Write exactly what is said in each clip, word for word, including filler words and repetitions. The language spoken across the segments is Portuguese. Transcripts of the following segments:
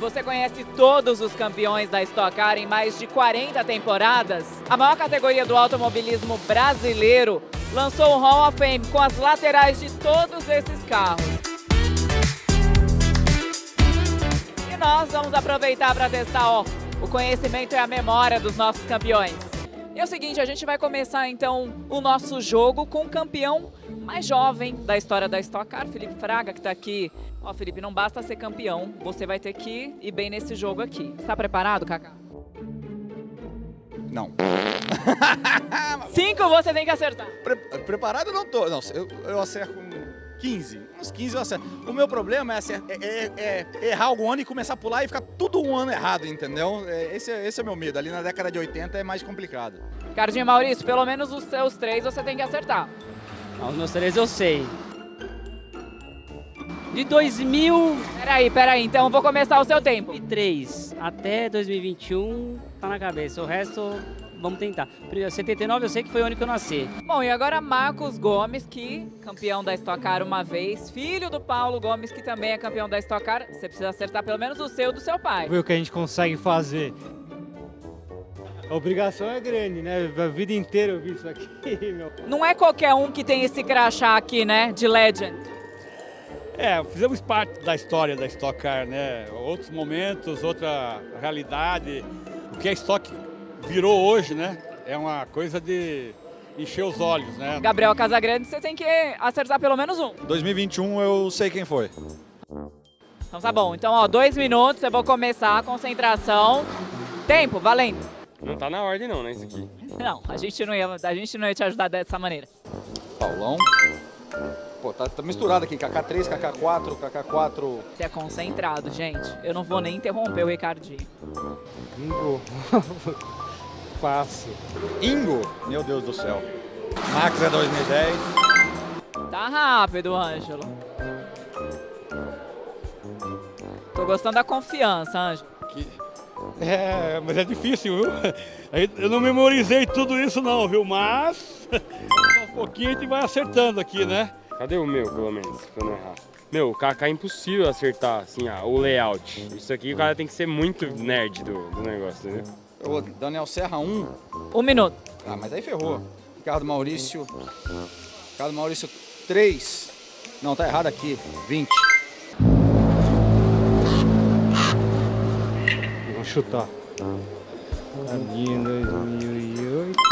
você conhece todos os campeões da Stock Car em mais de quarenta temporadas? A maior categoria do automobilismo brasileiro lançou o Hall of Fame com as laterais de todos esses carros. E nós vamos aproveitar para testar, ó, o conhecimento e a memória dos nossos campeões. E é o seguinte, a gente vai começar então o nosso jogo com o campeão mais jovem da história da Stock Car, Felipe Fraga, que está aqui. Ó, Felipe, não basta ser campeão, você vai ter que ir bem nesse jogo aqui. Está preparado, Kaká? Não. Cinco você tem que acertar. Pre preparado eu não tô. Não, eu, eu acerto com quinze. Uns quinze eu acerto. O meu problema é, acertar, é, é, é errar algum ano e começar a pular e ficar tudo um ano errado, entendeu? É, esse, é, esse é o meu medo. Ali na década de oitenta é mais complicado. Ricardinho e Maurício, pelo menos os seus três você tem que acertar. Os meus três eu sei. De dois mil Peraí, peraí, então eu vou começar o seu tempo. e três até dois mil e vinte e um tá na cabeça, o resto vamos tentar. setenta e nove eu sei que foi o ano que eu nasci. Bom, e agora Marcos Gomes, que campeão da Stock Car uma vez, filho do Paulo Gomes, que também é campeão da Stock Car. Você precisa acertar pelo menos o seu do seu pai. Ver o que a gente consegue fazer. A obrigação é grande, né? A vida inteira eu vi isso aqui, meu. Não é qualquer um que tem esse crachá aqui, né, de Legend. É, fizemos parte da história da Stock Car, né? Outros momentos, outra realidade. O que a Stock virou hoje, né? É uma coisa de encher os olhos, né? Gabriel Casagrande, você tem que acertar pelo menos um. dois mil e vinte e um eu sei quem foi. Então tá bom. Então, ó, dois minutos, eu vou começar a concentração. Tempo, valendo. Não tá na ordem não, né, isso aqui. Não, a gente não ia, a gente não ia te ajudar dessa maneira. Paulão. Pô, tá, tá misturado aqui. K K três, K K quatro, K K quatro. Você é concentrado, gente. Eu não vou nem interromper o Ricardinho. Ingo. Fácil. Ingo. Meu Deus do céu. Max é dois mil e dez. Tá rápido, Ângelo. Tô gostando da confiança, Ângelo. Que... É, mas é difícil, viu? Eu não memorizei tudo isso não, viu? Mas, um pouquinho a gente vai acertando aqui, né? Cadê o meu, pelo menos, pra eu não errar? Meu, o Kaká é impossível acertar, assim, ah, o layout. Isso aqui o cara tem que ser muito nerd do, do negócio, entendeu? O Daniel Serra um. Um minuto. Ah, mas aí ferrou. Ricardo Maurício. Ricardo Maurício três. Não, tá errado aqui. vinte. Vou chutar. Ali em dois mil e oito.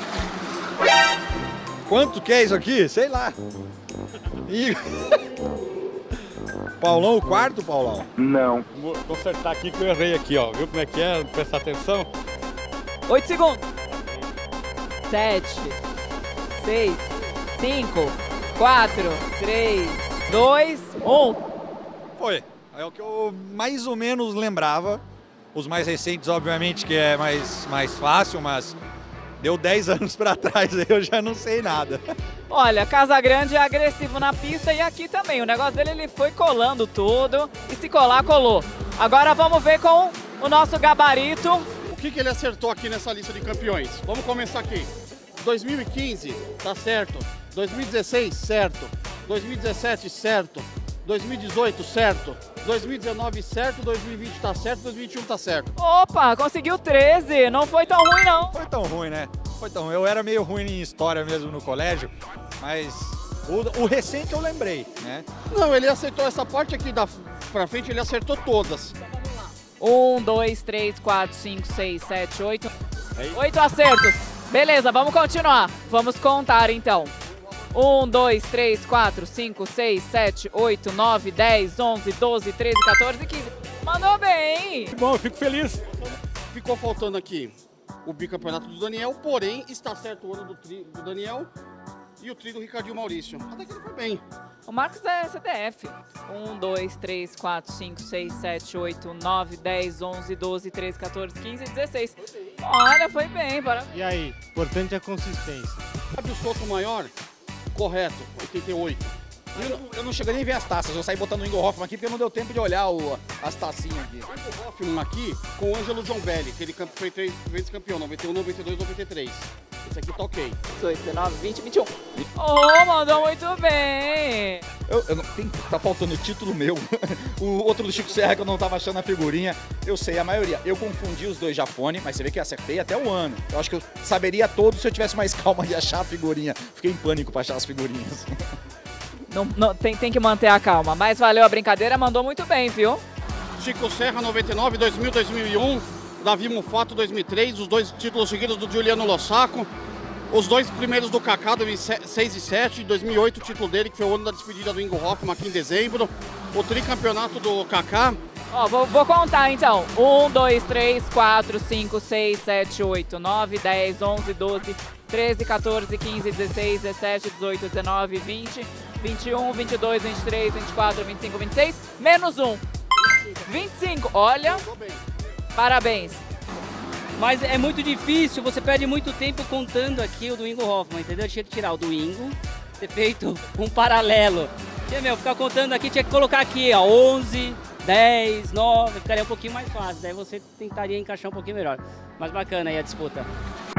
Quanto que é isso aqui? Sei lá. Ih. Paulão, o quarto, Paulão? Não. Vou consertar aqui que eu errei aqui, ó. Viu como é que é? Prestar atenção. Oito segundos. Sete, seis, cinco, quatro, três, dois, um. Foi. É o que eu mais ou menos lembrava. Os mais recentes, obviamente, que é mais, mais fácil, mas deu dez anos para trás, aí eu já não sei nada. Olha, Casagrande é agressivo na pista e aqui também. O negócio dele, ele foi colando tudo e se colar, colou. Agora vamos ver com o nosso gabarito. O que, que ele acertou aqui nessa lista de campeões? Vamos começar aqui. dois mil e quinze, tá certo. dois mil e dezesseis, certo. dois mil e dezessete, certo. dois mil e dezoito, certo. dois mil e dezenove, certo. dois mil e vinte tá certo. dois mil e vinte e um tá certo. Opa, conseguiu treze. Não foi tão ruim, não. Foi tão ruim, né? Foi tão ruim. Eu era meio ruim em história mesmo no colégio, mas o, o recente eu lembrei, né? Não, ele acertou essa parte aqui da pra frente, ele acertou todas. Um, dois, três, quatro, cinco, seis, sete, oito. Oito acertos. Beleza, vamos continuar. Vamos contar então. um, dois, três, quatro, cinco, seis, sete, oito, nove, dez, onze, doze, treze, quatorze, quinze. Mandou bem! Bom, eu fico feliz. Ficou faltando aqui o bicampeonato do Daniel, porém está certo o ano do, tri, do Daniel e o tri do Ricardinho Maurício. Até que ele foi bem. O Marcos é C D F. um, dois, três, quatro, cinco, seis, sete, oito, nove, dez, onze, doze, treze, quatorze, quinze, dezesseis. Olha, foi bem, parabéns. E aí, importante é a consistência. Sabe o solto maior? Correto, oitenta e oito. Eu, eu não cheguei nem a ver as taças, eu saí botando o Ingo Hoffman aqui porque não deu tempo de olhar o, as tacinhas aqui. O Ingo Hoffman aqui com o Ângelo Zambelli, que ele foi três vezes campeão, noventa e um, noventa e dois, noventa e três. Esse aqui tá ok. dezoito, dezenove, vinte, vinte e um. Oh, mandou muito bem! Eu, eu não, tem, tá faltando o título meu. O outro do Chico Serra que eu não tava achando a figurinha. Eu sei a maioria. Eu confundi os dois Japone, mas você vê que eu acertei até o ano. Eu acho que eu saberia todos se eu tivesse mais calma de achar a figurinha. Fiquei em pânico pra achar as figurinhas. Não, não, tem, tem que manter a calma. Mas valeu a brincadeira, mandou muito bem, viu? Chico Serra, noventa e nove, dois mil, dois mil e um. Davi Mufato, dois mil e três. Os dois títulos seguidos do Giuliano Lossaco. Os dois primeiros do Kaká, dois mil e seis e sete, em dois mil e oito o título dele, que foi o ano da despedida do Ingo Hoffmann aqui em dezembro. O tricampeonato do Kaká. Ó, vou, vou contar então. um, dois, três, quatro, cinco, seis, sete, oito, nove, dez, onze, doze, treze, quatorze, quinze, dezesseis, dezessete, dezoito, dezenove, vinte, vinte e um, vinte e dois, vinte e três, vinte e quatro, vinte e cinco, vinte e seis, menos um. vinte e cinco, olha, parabéns. Mas é muito difícil, você perde muito tempo contando aqui o do Ingo Hoffmann, entendeu? Tinha que tirar o do Ingo, ter feito um paralelo. Tinha, meu, ficar contando aqui, tinha que colocar aqui, ó, onze, dez, nove, ficaria um pouquinho mais fácil. Daí você tentaria encaixar um pouquinho melhor. Mas bacana aí a disputa.